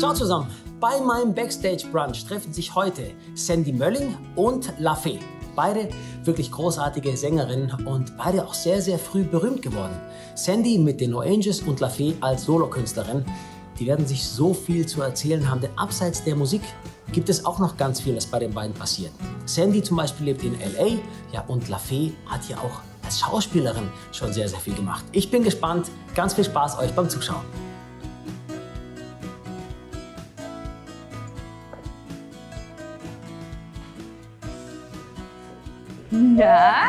Ciao zusammen. Bei meinem Backstage Brunch treffen sich heute Sandy Mölling und La Fee. Beide wirklich großartige Sängerinnen und beide auch sehr, sehr früh berühmt geworden. Sandy mit den No Angels und La Fee als Solokünstlerin. Die werden sich so viel zu erzählen haben, denn abseits der Musik gibt es auch noch ganz viel, was bei den beiden passiert. Sandy zum Beispiel lebt in L.A. Ja, und La Fee hat ja auch als Schauspielerin schon sehr, sehr viel gemacht. Ich bin gespannt. Ganz viel Spaß euch beim Zuschauen. Ja.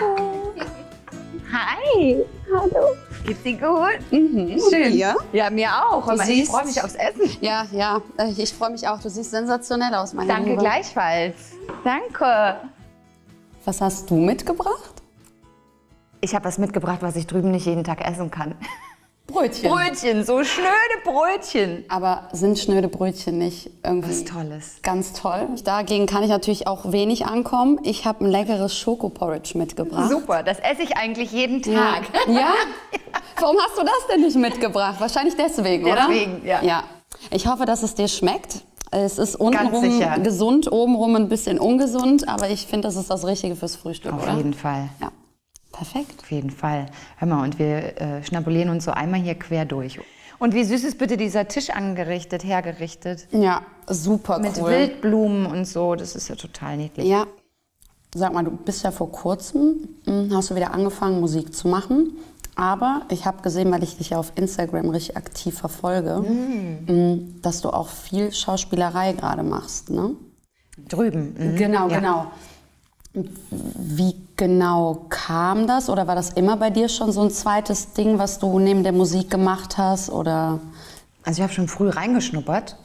Hi. Hallo. Geht's dir gut? Schön. Ja? Ja, mir auch. Du Ich freue mich aufs Essen. Ja, ich freue mich auch. Du siehst sensationell aus, meine Danke Liebe. gleichfalls. Danke. Was hast du mitgebracht? Ich habe was mitgebracht, was ich drüben nicht jeden Tag essen kann. Brötchen. Brötchen, so schnöde Brötchen. Aber sind schnöde Brötchen nicht irgendwie Was Tolles. ganz toll? Dagegen kann ich natürlich auch wenig ankommen. Ich habe ein leckeres Schokoporridge mitgebracht. Super, das esse ich eigentlich jeden Ja. Tag. Ja? Warum hast du das denn nicht mitgebracht? Wahrscheinlich deswegen, oder? Deswegen, ja. Ja. Ich hoffe, dass es dir schmeckt. Es ist untenrum sicher. gesund, obenrum ein bisschen ungesund, aber ich finde, das ist das Richtige fürs Frühstück, Auf oder? jeden Fall. Ja. Perfekt. Auf jeden Fall. Hör mal, und wir schnabulieren uns so einmal hier quer durch. Und wie süß ist bitte dieser Tisch angerichtet, hergerichtet? Ja, super Mit cool. Wildblumen und so, das ist ja total niedlich. Ja. Sag mal, du bist ja vor kurzem, hast du wieder angefangen, Musik zu machen. Aber ich habe gesehen, weil ich dich ja auf Instagram richtig aktiv verfolge, dass du auch viel Schauspielerei gerade machst, ne? Drüben. Genau, Ja. genau. Wie genau kam das? Oder war das immer bei dir schon so ein zweites Ding, was du neben der Musik gemacht hast? Oder? Also ich habe schon früh reingeschnuppert.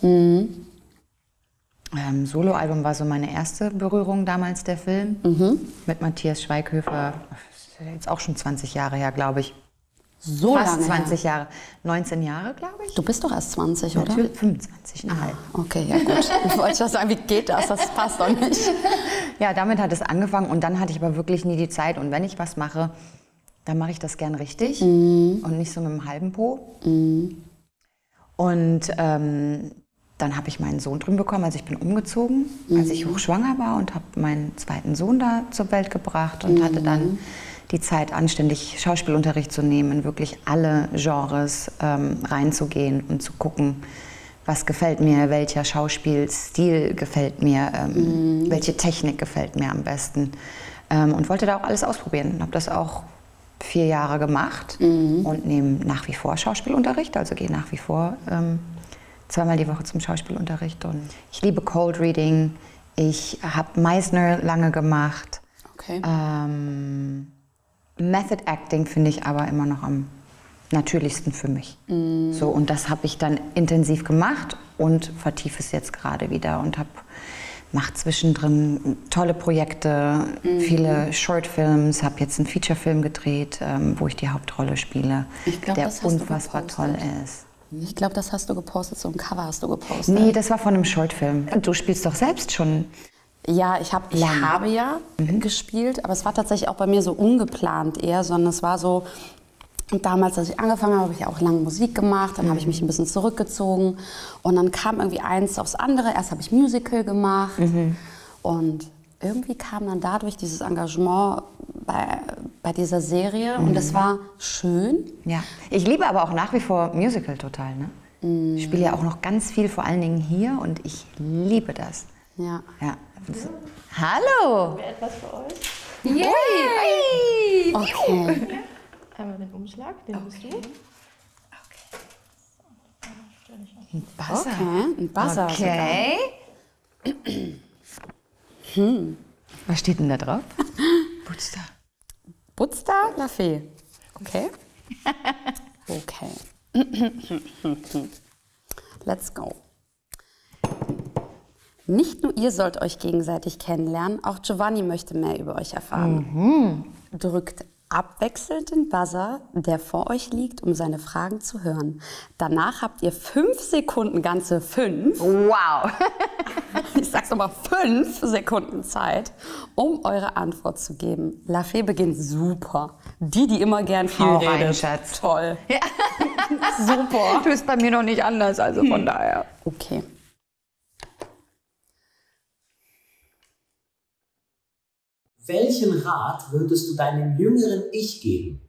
Soloalbum war so meine erste Berührung damals, der Film. Mit Matthias Schweighöfer. Das ist ja jetzt auch schon 20 Jahre her, glaube ich. So Fast lange 20 her. Jahre. 19 Jahre, glaube ich. Du bist doch erst 20, oder? Natürlich 25,5. Okay, ja gut. Ich wollte schon sagen, wie geht das? Das passt doch nicht. Ja, damit hat es angefangen und dann hatte ich aber wirklich nie die Zeit. Und wenn ich was mache, dann mache ich das gern richtig und nicht so mit einem halben Po. Und dann habe ich meinen Sohn drüben bekommen, also ich bin umgezogen, als ich hochschwanger war und habe meinen zweiten Sohn da zur Welt gebracht und hatte dann die Zeit, anständig Schauspielunterricht zu nehmen, in wirklich alle Genres reinzugehen und zu gucken, was gefällt mir, welcher Schauspielstil gefällt mir, welche Technik gefällt mir am besten. Und wollte da auch alles ausprobieren. Habe das auch 4 Jahre gemacht und nehme nach wie vor Schauspielunterricht, also gehe nach wie vor zweimal die Woche zum Schauspielunterricht. Und ich liebe Cold Reading. Ich habe Meisner lange gemacht. Okay. Method Acting finde ich aber immer noch am natürlichsten für mich. So, und das habe ich dann intensiv gemacht und vertiefe es jetzt gerade wieder und mache zwischendrin tolle Projekte, viele Shortfilms, habe jetzt einen Featurefilm gedreht, wo ich die Hauptrolle spiele, Ich glaub, der das hast du unfassbar toll gepostet. ist. Ich glaube, das hast du gepostet, so ein Cover hast du gepostet. Nee, das war von einem Shortfilm. Und du spielst doch selbst schon. Ja, ich habe ja gespielt, aber es war tatsächlich auch bei mir so ungeplant eher, sondern es war so, damals, als ich angefangen habe, habe ich auch lange Musik gemacht, dann habe ich mich ein bisschen zurückgezogen und dann kam irgendwie eins aufs andere. Erst habe ich Musical gemacht und irgendwie kam dann dadurch dieses Engagement bei dieser Serie und das war schön. Ja. Ich liebe aber auch nach wie vor Musical total. Ne? Ich spiele ja auch noch ganz viel, vor allen Dingen hier und ich liebe das. Ja. Ja. Hallo! Etwas für euch. Yay! Okay. Einmal den Umschlag, den bist du. Ein Buzzer. Okay, ein Buzzer Okay. Was steht denn da drauf? Butzda. Butzda La Fee. Okay. Okay. Let's go. Nicht nur ihr sollt euch gegenseitig kennenlernen, auch Giovanni möchte mehr über euch erfahren. Drückt abwechselnd den Buzzer, der vor euch liegt, um seine Fragen zu hören. Danach habt ihr 5 Sekunden, ganze 5. Wow! Ich sag's nochmal, 5 Sekunden Zeit, um eure Antwort zu geben. La Fee beginnt super. Die immer gern viel Hau rein, redet. Schatz. Toll. Super. Du bist bei mir noch nicht anders, also von daher. Okay. Welchen Rat würdest du deinem jüngeren Ich geben?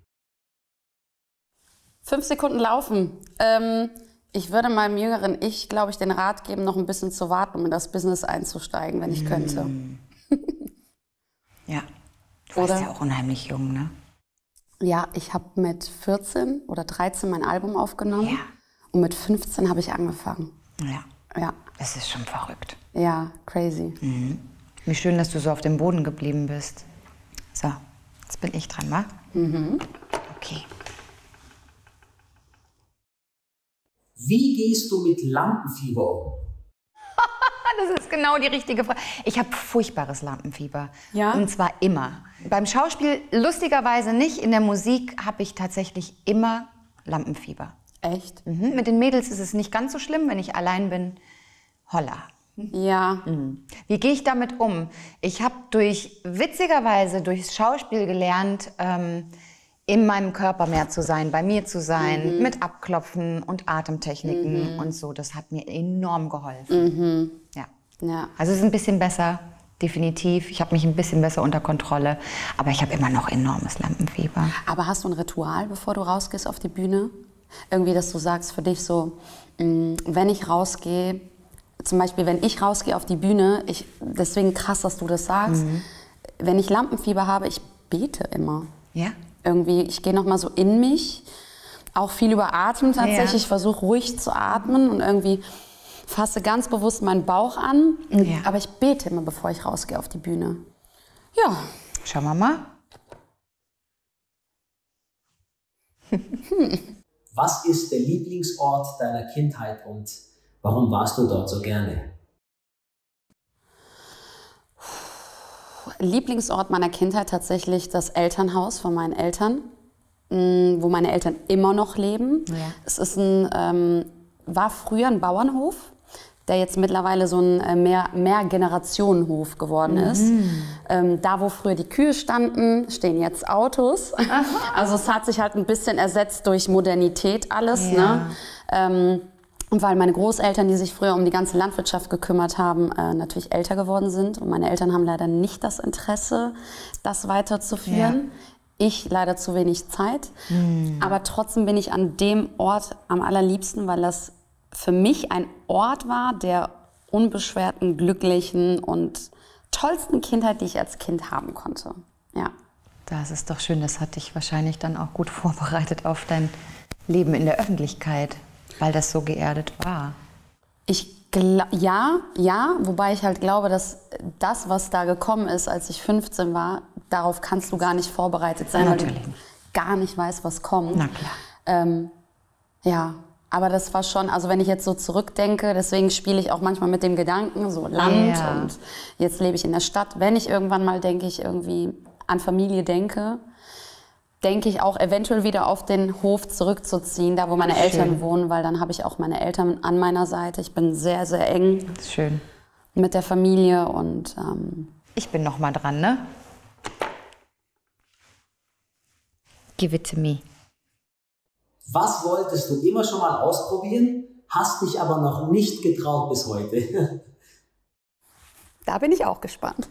5 Sekunden laufen. Ich würde meinem jüngeren Ich, glaube ich, den Rat geben, noch ein bisschen zu warten, um in das Business einzusteigen, wenn ich könnte. Ja, du warst ja auch unheimlich jung, ne? Ja, ich habe mit 14 oder 13 mein Album aufgenommen. Ja. Und mit 15 habe ich angefangen. Ja. Ja. Das ist schon verrückt. Ja, crazy. Wie schön, dass du so auf dem Boden geblieben bist. So, jetzt bin ich dran, wa? Okay. Wie gehst du mit Lampenfieber um? Das ist genau die richtige Frage. Ich habe furchtbares Lampenfieber. Ja? Und zwar immer. Beim Schauspiel lustigerweise nicht. In der Musik habe ich tatsächlich immer Lampenfieber. Echt? Mit den Mädels ist es nicht ganz so schlimm, wenn ich allein bin. Holla. Ja. Wie gehe ich damit um? Ich habe witzigerweise durchs Schauspiel gelernt, in meinem Körper mehr zu sein, bei mir zu sein, mit Abklopfen und Atemtechniken und so. Das hat mir enorm geholfen. Ja. Ja. Also es ist ein bisschen besser, definitiv. Ich habe mich ein bisschen besser unter Kontrolle, aber ich habe immer noch enormes Lampenfieber. Aber hast du ein Ritual, bevor du rausgehst auf die Bühne? Irgendwie, dass du sagst für dich so, wenn ich rausgehe, zum Beispiel, wenn ich rausgehe auf die Bühne, deswegen krass, dass du das sagst, wenn ich Lampenfieber habe, ich bete immer. Ja? Irgendwie, ich gehe noch mal so in mich, auch viel über Atmen tatsächlich. Ja. Ich versuche ruhig zu atmen und irgendwie fasse ganz bewusst meinen Bauch an. Ja. Aber ich bete immer, bevor ich rausgehe auf die Bühne. Ja. Schauen wir mal. Was ist der Lieblingsort deiner Kindheit und warum warst du dort so gerne? Lieblingsort meiner Kindheit tatsächlich das Elternhaus von meinen Eltern, wo meine Eltern immer noch leben. Ja. Es ist war früher ein Bauernhof, der jetzt mittlerweile so ein Mehrgenerationenhof geworden ist. Da, wo früher die Kühe standen, stehen jetzt Autos. Also es hat sich halt ein bisschen ersetzt durch Modernität alles. Ja. Ne? Und weil meine Großeltern, die sich früher um die ganze Landwirtschaft gekümmert haben, natürlich älter geworden sind. Und meine Eltern haben leider nicht das Interesse, das weiterzuführen. Ja. Ich leider zu wenig Zeit. Aber trotzdem bin ich an dem Ort am allerliebsten, weil das für mich ein Ort war der unbeschwerten, glücklichen und tollsten Kindheit, die ich als Kind haben konnte. Ja. Das ist doch schön. Das hat dich wahrscheinlich dann auch gut vorbereitet auf dein Leben in der Öffentlichkeit, weil das so geerdet war. Ja, wobei ich halt glaube, dass das, was da gekommen ist, als ich 15 war, darauf kannst du gar nicht vorbereitet sein, weil du gar nicht weißt, was kommt. Na klar. Ja, aber das war schon, also wenn ich jetzt so zurückdenke, deswegen spiele ich auch manchmal mit dem Gedanken, so Land und jetzt lebe ich in der Stadt. Wenn ich irgendwann mal, denke ich, irgendwie an Familie denke ich auch eventuell wieder auf den Hof zurückzuziehen, da wo meine Eltern wohnen, weil dann habe ich auch meine Eltern an meiner Seite. Ich bin sehr, sehr eng Schön. mit der Familie und ich bin noch mal dran, ne? Give it to me. Was wolltest du immer schon mal ausprobieren, hast dich aber noch nicht getraut bis heute? Da bin ich auch gespannt.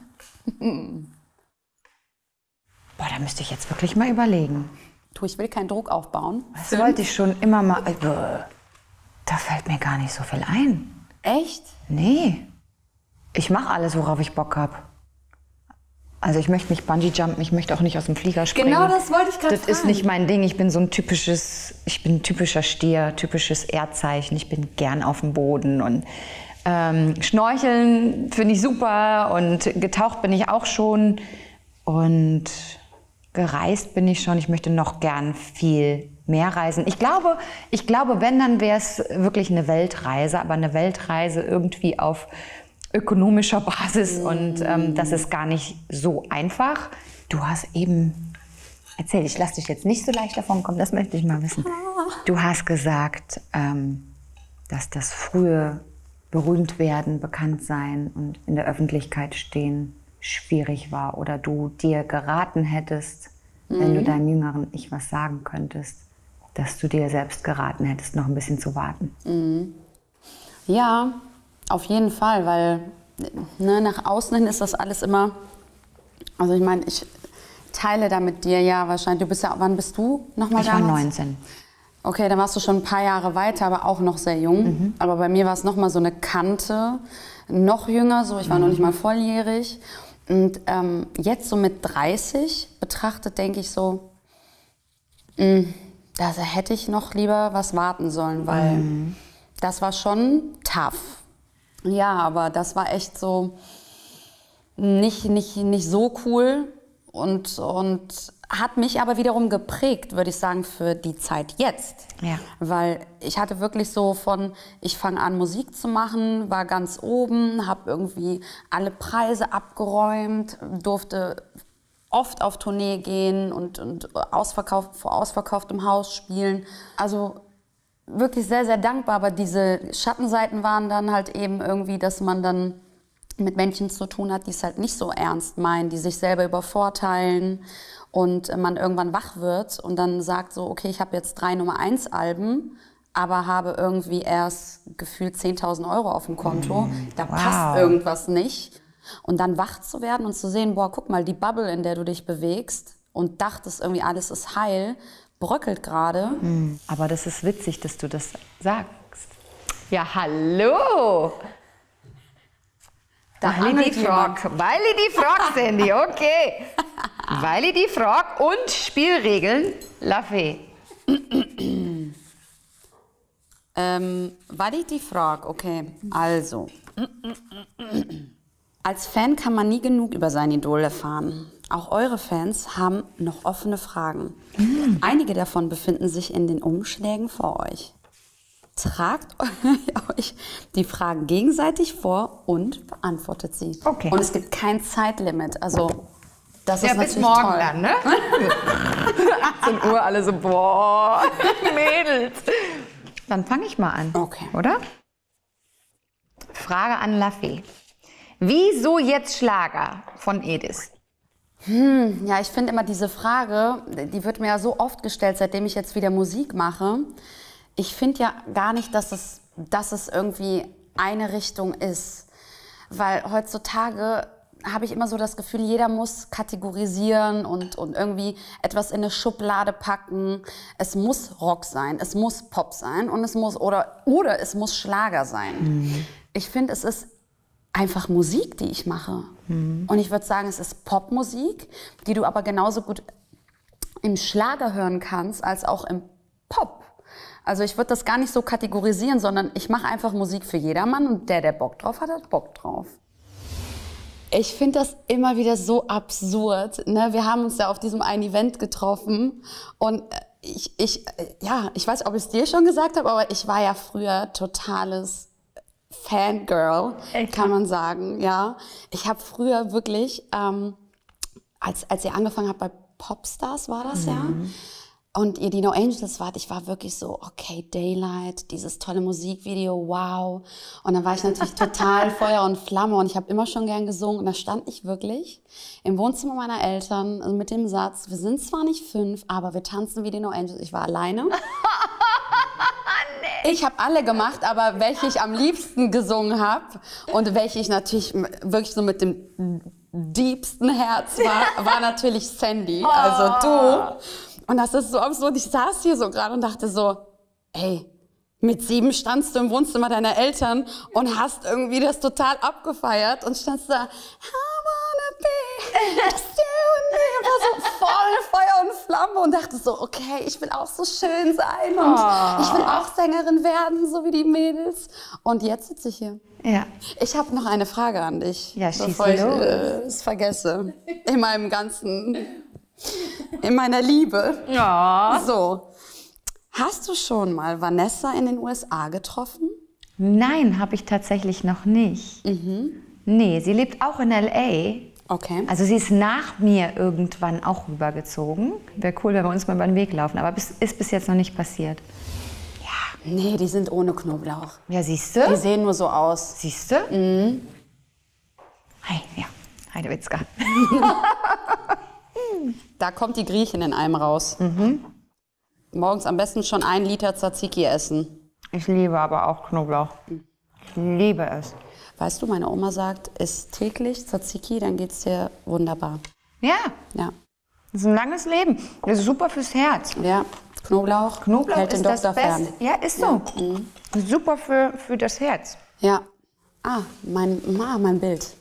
Boah, da müsste ich jetzt wirklich mal überlegen. Du, ich will keinen Druck aufbauen. Das wollte ich schon immer mal. Da fällt mir gar nicht so viel ein. Echt? Nee. Ich mache alles, worauf ich Bock habe. Also ich möchte nicht Bungee-Jumpen, ich möchte auch nicht aus dem Flieger springen. Genau, das wollte ich gerade fragen. Das ist nicht mein Ding. Ich bin ein typischer Stier, typisches Erdzeichen. Ich bin gern auf dem Boden und Schnorcheln finde ich super und getaucht bin ich auch schon und gereist bin ich schon. Ich möchte noch gern viel mehr reisen. Ich glaube, wenn, dann wäre es wirklich eine Weltreise, aber eine Weltreise irgendwie auf ökonomischer Basis und das ist gar nicht so einfach. Du hast eben erzählt, ich lasse dich jetzt nicht so leicht davon kommen, das möchte ich mal wissen. Du hast gesagt, dass das frühe Berühmtwerden, Bekanntsein und in der Öffentlichkeit stehen schwierig war oder du dir geraten hättest, wenn du deinem jüngeren Ich was sagen könntest, dass du dir selbst geraten hättest, noch ein bisschen zu warten. Ja, auf jeden Fall, weil nach außen hin ist das alles immer Also ich meine, ich teile da mit dir ja wahrscheinlich. Du bist ja, wann bist du nochmal Ich war damals? 19. Okay, dann warst du schon ein paar Jahre weiter, aber auch noch sehr jung. Aber bei mir war es nochmal so eine Kante, noch jünger, so ich war noch nicht mal volljährig. Und jetzt so mit 30 betrachtet, denke ich so, da hätte ich noch lieber was warten sollen, weil das war schon tough. Ja, aber das war echt so nicht so cool und hat mich aber wiederum geprägt, würde ich sagen, für die Zeit jetzt. Ja. Weil ich hatte wirklich so ich fange an Musik zu machen, war ganz oben, habe irgendwie alle Preise abgeräumt, durfte oft auf Tournee gehen und vor ausverkauftem Haus spielen. Also wirklich sehr, sehr dankbar, aber diese Schattenseiten waren dann halt eben irgendwie, dass man dann mit Menschen zu tun hat, die es halt nicht so ernst meinen, die sich selber übervorteilen und man irgendwann wach wird und dann sagt so, okay, ich habe jetzt 3 Nummer-1-Alben, aber habe irgendwie erst gefühlt 10.000 Euro auf dem Konto. Da passt irgendwas nicht. Und dann wach zu werden und zu sehen, boah, guck mal, die Bubble, in der du dich bewegst und dachtest irgendwie, alles ist heil, bröckelt gerade. Aber das ist witzig, dass du das sagst. Ja, hallo! Weil ich die frag, Sandy, okay. Weil ich die frag und Spielregeln, Lafay. Weil ich die frag, okay, also. Als Fan kann man nie genug über sein Idol erfahren. Auch eure Fans haben noch offene Fragen. Einige davon befinden sich in den Umschlägen vor euch. Tragt euch die Fragen gegenseitig vor und beantwortet sie. Okay. Und es gibt kein Zeitlimit. Also, das ist bis natürlich morgen toll. dann, ne? 18 Uhr, alle so, boah, Mädels. Dann fange ich mal an, Okay. oder? Frage an Lafay. Wieso jetzt Schlager von Edis? Ja, ich finde immer diese Frage, die wird mir ja so oft gestellt, seitdem ich jetzt wieder Musik mache. Ich finde ja gar nicht, dass es irgendwie eine Richtung ist. Weil heutzutage habe ich immer so das Gefühl, jeder muss kategorisieren und irgendwie etwas in eine Schublade packen. Es muss Rock sein, es muss Pop sein und es muss oder es muss Schlager sein. Ich finde, es ist einfach Musik, die ich mache. Und ich würde sagen, es ist Popmusik, die du aber genauso gut im Schlager hören kannst, als auch im Pop. Also ich würde das gar nicht so kategorisieren, sondern ich mache einfach Musik für jedermann und der Bock drauf hat, hat Bock drauf. Ich finde das immer wieder so absurd. Ne? Wir haben uns ja auf diesem einen Event getroffen und ich weiß, ob ich es dir schon gesagt habe, aber ich war ja früher totales Fangirl, kann man sagen. Ja, ich habe früher wirklich, als ihr angefangen habt bei Popstars, war das ja, und ihr die No Angels wart, ich war wirklich so, okay, Daylight, dieses tolle Musikvideo, wow. Und dann war ich natürlich total Feuer und Flamme und ich habe immer schon gern gesungen. Und da stand ich wirklich im Wohnzimmer meiner Eltern mit dem Satz, wir sind zwar nicht 5, aber wir tanzen wie die No Angels. Ich war alleine. Ich habe alle gemacht, aber welche ich am liebsten gesungen habe und welche ich natürlich wirklich so mit dem diebsten Herz war natürlich Sandy, also du. Und das ist so absurd. Ich saß hier so gerade und dachte so, ey, mit 7 standst du im Wohnzimmer deiner Eltern und hast irgendwie das total abgefeiert und standst da, I wanna be just you and me. Und war so voll Feuer und Flamme und dachte so, okay, ich will auch so schön sein und ich will auch Sängerin werden, so wie die Mädels. Und jetzt sitze ich hier. Ja. Ich habe noch eine Frage an dich, Ja, schieß bevor ich los. es vergesse. In meiner Liebe. Ja. So, hast du schon mal Vanessa in den USA getroffen? Nein, habe ich tatsächlich noch nicht. Nee, sie lebt auch in L.A. Okay. Also sie ist nach mir irgendwann auch rübergezogen. Wäre cool, wenn wir uns mal über den Weg laufen, aber ist bis jetzt noch nicht passiert. Nee, die sind ohne Knoblauch. Ja, siehst Die du? sehen nur so aus. Siehst du? Hi, ja, Heidewitzka. Da kommt die Griechin in einem raus. Morgens am besten schon 1 Liter Tzatziki essen. Ich liebe aber auch Knoblauch. Ich liebe es. Weißt du, meine Oma sagt, iss täglich Tzatziki, dann geht's dir wunderbar. Ja, Ja. das ist ein langes Leben. Das ist super fürs Herz. Ja. Knoblauch, hält den ist das Doktor fern. Beste. Ja, ist so. Super für das Herz. Ja. Mein Bild.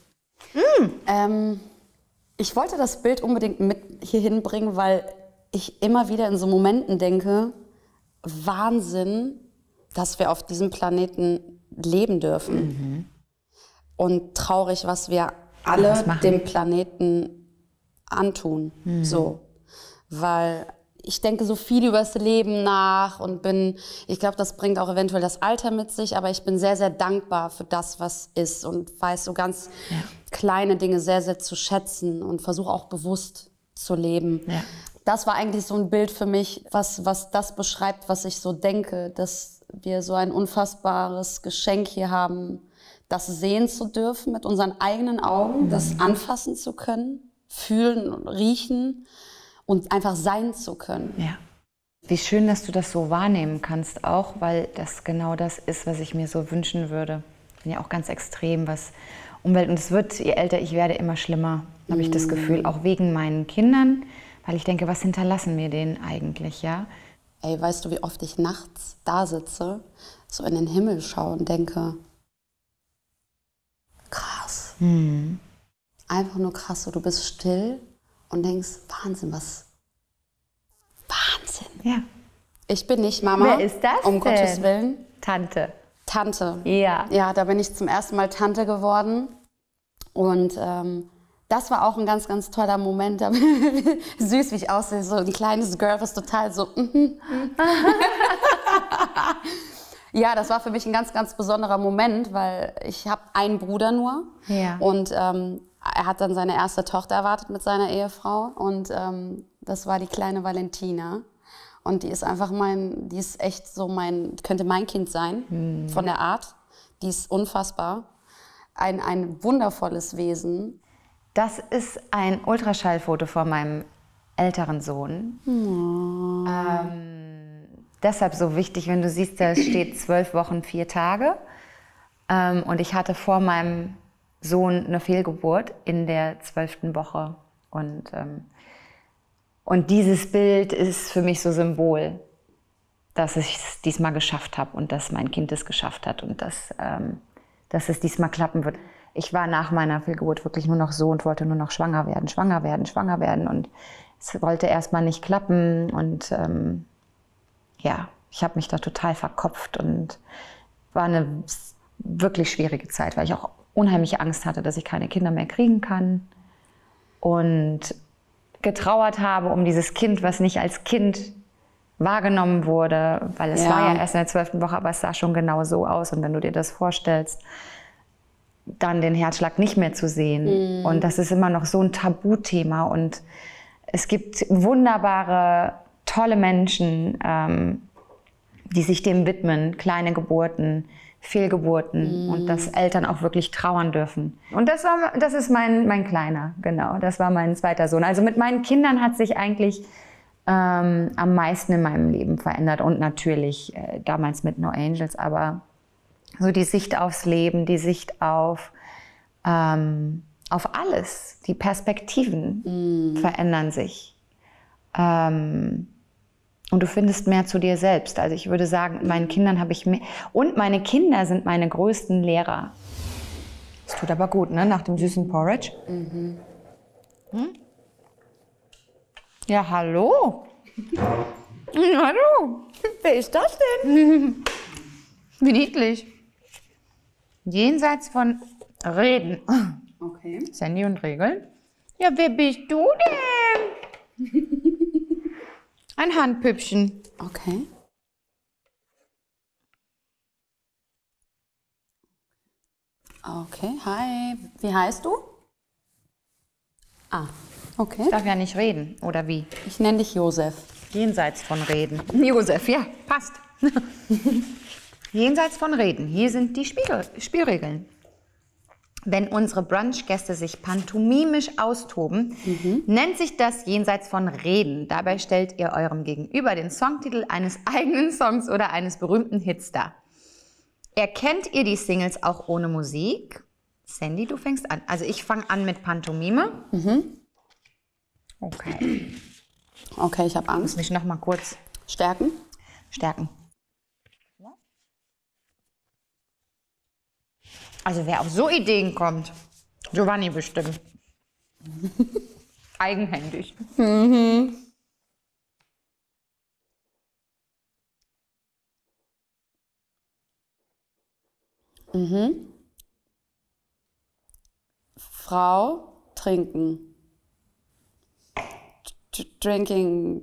Ich wollte das Bild unbedingt mit hier hinbringen, weil ich immer wieder in so Momenten denke, Wahnsinn, dass wir auf diesem Planeten leben dürfen. Und traurig, was wir alle dem Planeten antun. So. Weil ich denke so viel über das Leben nach und ich glaube, das bringt auch eventuell das Alter mit sich, aber ich bin sehr, sehr dankbar für das, was ist und weiß so ganz kleine Dinge sehr, sehr zu schätzen und versuche auch bewusst zu leben. Ja. Das war eigentlich so ein Bild für mich, was das beschreibt, was ich so denke, dass wir so ein unfassbares Geschenk hier haben, das sehen zu dürfen mit unseren eigenen Augen, das anfassen zu können, fühlen und riechen und einfach sein zu können. Ja. Wie schön, dass du das so wahrnehmen kannst auch, weil das genau das ist, was ich mir so wünschen würde. Ich bin ja auch ganz extrem, was Umwelt, und es wird, je älter ich werde, immer schlimmer, habe ich das Gefühl, auch wegen meinen Kindern, weil ich denke, was hinterlassen wir denen eigentlich, ja? Ey, weißt du, wie oft ich nachts da sitze, so in den Himmel schaue und denke, krass. Einfach nur krass, so du bist still und denkst, Wahnsinn, was? Wahnsinn. Ja. Ich bin nicht Mama. Wer ist das um denn? Gottes Willen. Tante. Ja. Ja, da bin ich zum ersten Mal Tante geworden. Und das war auch ein ganz, ganz toller Moment. Süß, wie ich aussehe. So ein kleines Girl, was total so... Ja, das war für mich ein ganz, ganz besonderer Moment, weil ich habe einen Bruder nur. Ja. Und er hat dann seine erste Tochter erwartet mit seiner Ehefrau. Und das war die kleine Valentina. Und die ist einfach die ist echt so könnte mein Kind sein, von der Art. Die ist unfassbar. Ein wundervolles Wesen. Das ist ein Ultraschallfoto von meinem älteren Sohn. Deshalb so wichtig, wenn du siehst, da steht 12 Wochen, 4 Tage. Und ich hatte vor meinem Sohn eine Fehlgeburt in der 12. Woche. Und dieses Bild ist für mich so Symbol, dass ich es diesmal geschafft habe und dass mein Kind es geschafft hat und dass es diesmal klappen wird. Ich war nach meiner Fehlgeburt wirklich nur noch so und wollte nur noch schwanger werden. Und es wollte erstmal nicht klappen. Und ja, ich habe mich da total verkopft und war eine wirklich schwierige Zeit, weil ich auch unheimliche Angst hatte, dass ich keine Kinder mehr kriegen kann. Und getrauert habe um dieses Kind, was nicht als Kind wahrgenommen wurde, weil es war ja erst in der 12. Woche, aber es sah schon genau so aus. Und wenn du dir das vorstellst, dann den Herzschlag nicht mehr zu sehen. Und das ist immer noch so ein Tabuthema. Und es gibt wunderbare, tolle Menschen, die sich dem widmen, kleine Geburten, Fehlgeburten und dass Eltern auch wirklich trauern dürfen. Und das ist mein Kleiner, genau. Das war mein zweiter Sohn. Also mit meinen Kindern hat sich eigentlich am meisten in meinem Leben verändert und natürlich damals mit No Angels, aber so die Sicht aufs Leben, die Sicht auf alles, die Perspektiven verändern sich. Und du findest mehr zu dir selbst. Also ich würde sagen, meinen Kindern habe ich mehr. Und meine Kinder sind meine größten Lehrer. Das tut aber gut, ne? Nach dem süßen Porridge. Ja, hallo. Hallo. Wer ist das denn? Wie niedlich. Jenseits von Reden. Okay. Sandy und Regeln. Ja, wer bist du denn? Ein Handpüppchen. Okay. Okay, hi. Wie heißt du? Ah, okay. Ich darf ja nicht reden, oder wie? Ich nenne dich Josef. Jenseits von Reden. Josef, ja, passt. Jenseits von Reden. Hier sind die Spielregeln. Wenn unsere Brunch-Gäste sich pantomimisch austoben, nennt sich das Jenseits von Reden. Dabei stellt ihr eurem Gegenüber den Songtitel eines eigenen Songs oder eines berühmten Hits dar. Erkennt ihr die Singles auch ohne Musik? Sandy, du fängst an. Also ich fange an mit Pantomime. Okay. Okay, ich habe Muss Angst. mich noch mal kurz Stärken. stärken. Also wer auf so Ideen kommt, Giovanni bestimmt. Eigenhändig. Frau, trinken. Drinking.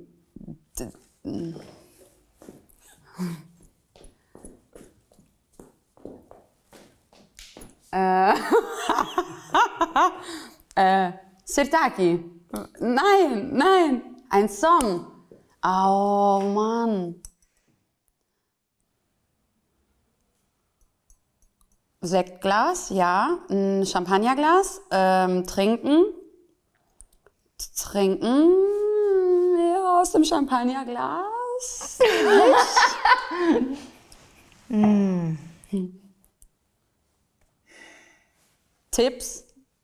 Sirtaki. Nein, nein. Ein Song. Oh Mann. Sektglas, ja. Ein Champagnerglas. Trinken. Trinken. Ja, aus dem Champagnerglas. Tipps.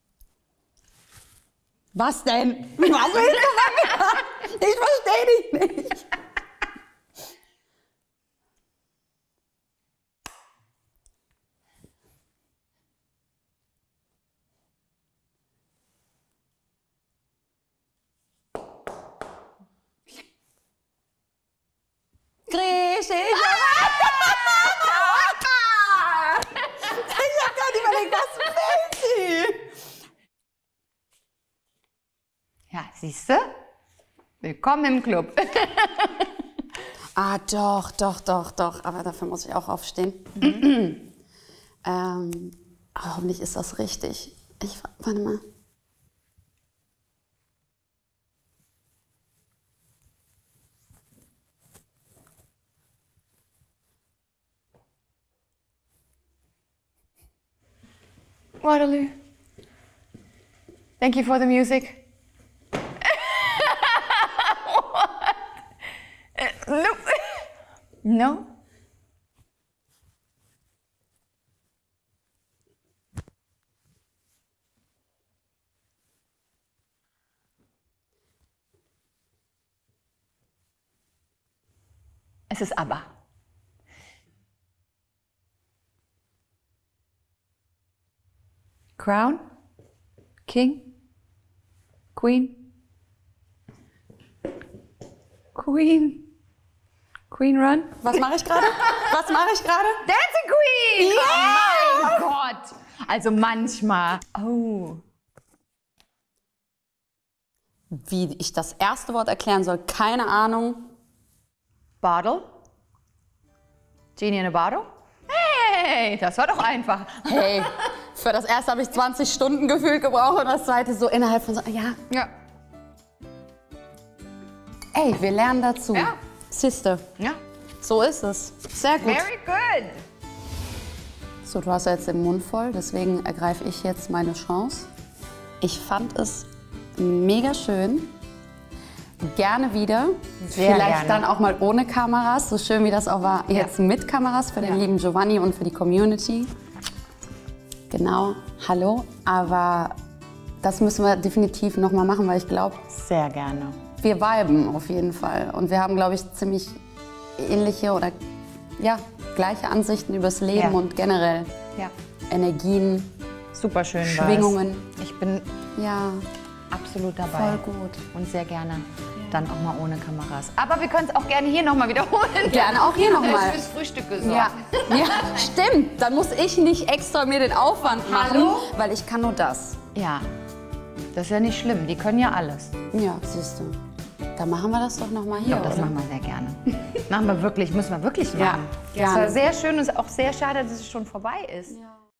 Was denn? Was willst du machen? Ich verstehe dich nicht. Griechisch. Ich hab gar nicht überlegt, was fällt sie? Ja, siehst du? Willkommen im Club. Ah, doch. Aber dafür muss ich auch aufstehen. Hoffentlich ist das richtig. Warte mal. Waterloo. Thank you for the music. No. No? Es ist ABBA. Crown? King? Queen? Queen? Queen Run? Was mache ich gerade? Dancing Queen! Ja! Oh mein Gott! Also manchmal. Oh. Wie ich das erste Wort erklären soll, keine Ahnung. Bottle? Genie in a bottle? Hey, das war doch einfach. Hey, für das erste habe ich 20 Stunden gefühlt gebraucht und das zweite so innerhalb von so, ja. Ja. Ey, wir lernen dazu. Ja. Siehste, Ja. so ist es. Sehr gut. Very good. So, du hast ja jetzt den Mund voll, deswegen ergreife ich jetzt meine Chance. Ich fand es mega schön. Gerne wieder. Sehr Vielleicht gerne. dann auch mal ohne Kameras, so schön wie das auch war, jetzt mit Kameras für den lieben Giovanni und für die Community. Genau, hallo. Aber das müssen wir definitiv noch mal machen, weil ich glaube, Sehr gerne. wir viben auf jeden Fall. Und wir haben, glaube ich, ziemlich ähnliche oder ja, gleiche Ansichten übers Leben Ja. und generell Ja. Energien, Super schön war's. Schwingungen. Ich bin Ja, absolut dabei. voll gut. Und sehr gerne. Dann auch mal ohne Kameras. Aber wir können es auch gerne hier nochmal wiederholen. Gerne auch hier noch mal. Fürs Frühstück gesorgt. Ja. Ja, stimmt. Dann muss ich nicht extra mir den Aufwand machen, Hallo? weil ich kann nur das. Ja. Das ist ja nicht schlimm. Die können ja alles. Ja, siehst du. Dann machen wir das doch noch mal hier, Ja, das oder? machen wir sehr gerne. Machen wir wirklich, müssen wir wirklich Ja, machen. gerne. Es war sehr schön und es ist auch sehr schade, dass es schon vorbei ist. Ja.